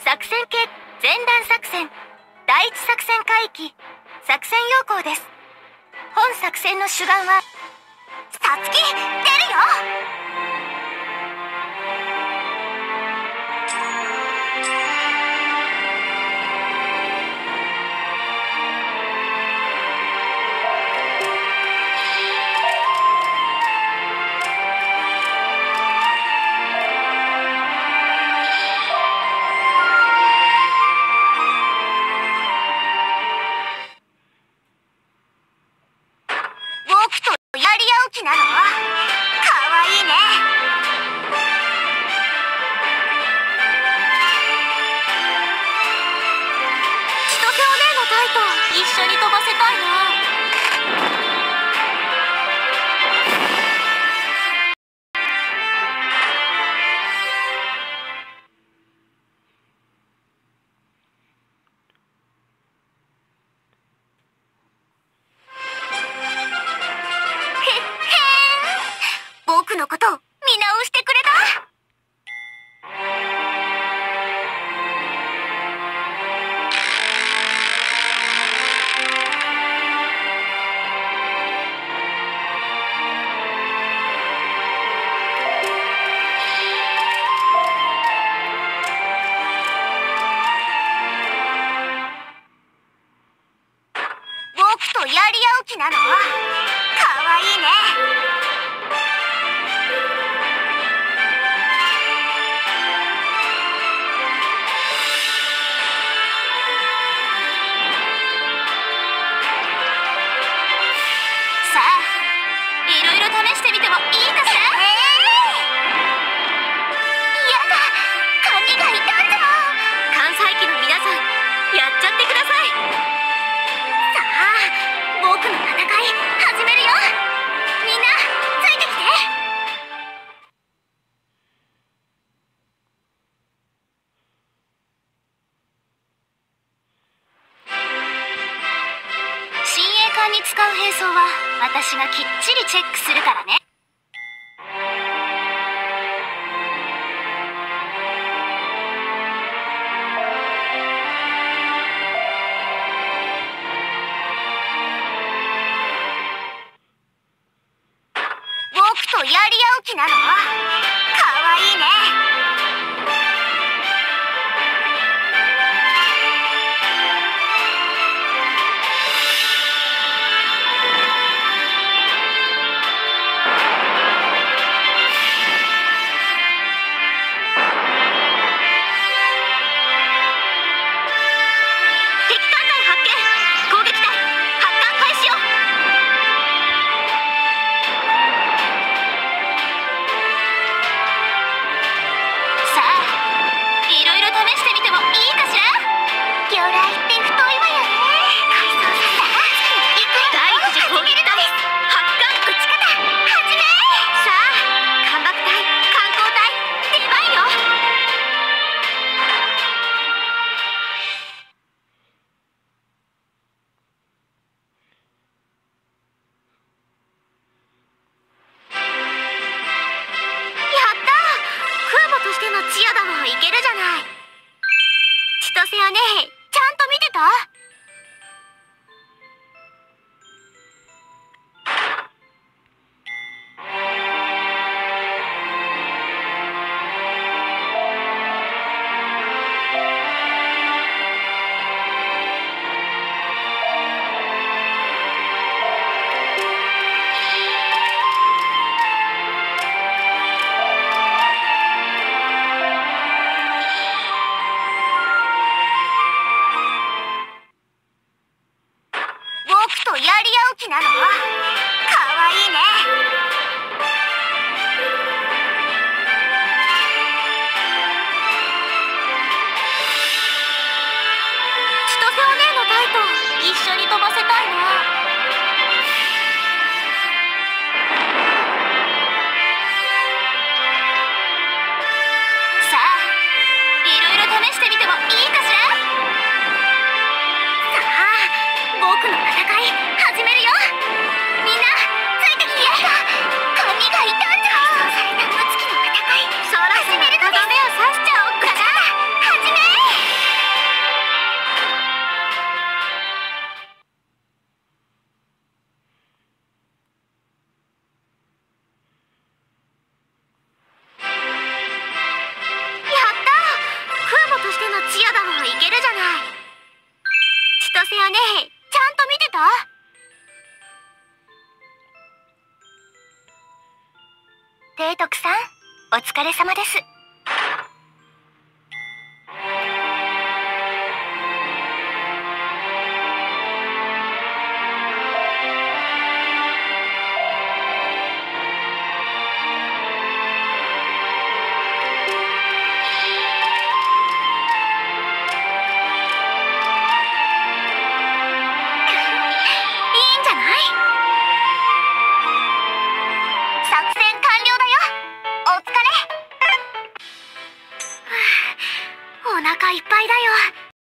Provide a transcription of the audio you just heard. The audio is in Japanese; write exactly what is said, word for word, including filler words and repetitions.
作戦系前段作戦第一作戦海域作戦要項です。本作戦の主眼はさつき出るよ。僕とやり合う気なの？かわいいね。千歳お姉のタイと一緒に飛ばせたいな。僕のこと見直してくれた？僕とやり合う気なの？かわいいね。さあ、いろいろ試してみてもいいかしら？やだ、髪が傷んだ。関西機の皆さん、やっちゃってください。さあ、僕の戦い始めるよ。みんなついてきて。親衛艦に使う兵装は私がきっちりチェックするからね。僕とやり合う気なの？かわいいね。敵艦隊発見。攻撃隊発艦開始よ。さあ、いろいろ試してみてもいいかしら？魚雷って太いわよね。さあ、行くよ。第一次攻撃隊発艦。撃ち方始め。さあ、艦爆隊艦砲隊出番よ。やった！空母としての千代田もいけるじゃない。千歳はね、ちゃんと見てた？ 提督さん、お疲れ様です。お腹いっぱいだよ。